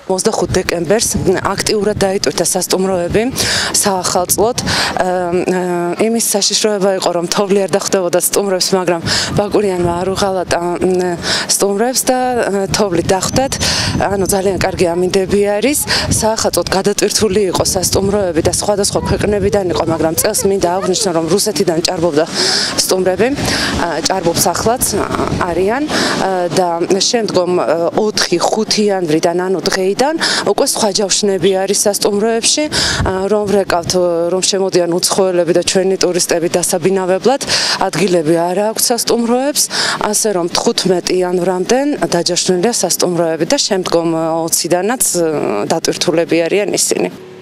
25 დეკემბერს აქტიურად დაიტვირთა სასტუმროები საახალწლოდ. იმის საშიშროება იყო, რომ თოვლი არ დახვდებოდა სტუმრებს, მაგრამ ბაკურიანმა არ უღალატა სტუმრებს და თოვლი დახვდათ. ანუ ძალიან კარგი ამინდები არის. საახალწლოდ გადატვირთული იყო სასტუმროები და სხვადასხვა ქვეყნებიდან იყო, მაგრამ წელს მინდა აღვნიშნო, რომ რუსეთიდან ჭარბობდა სტუმრები, ჭარბობს ახლაც არიან და შემდგომ 4-5 იანვრიდან ანუ დღეიდან უკვე სხვა ჯავშნები არის სასტუმროებში, რომ ვრეკავთ, რომ შემოდიან უცხოელები და ჩვენი ტურისტები დასაბინავებლად, ადგილები არ აქვს სასტუმროებს, ასე რომ 15 იანვრამდე დაჯაშნულია სასტუმროები და შემდგომ 20-დანაც დატვირთულები არიან ისინი.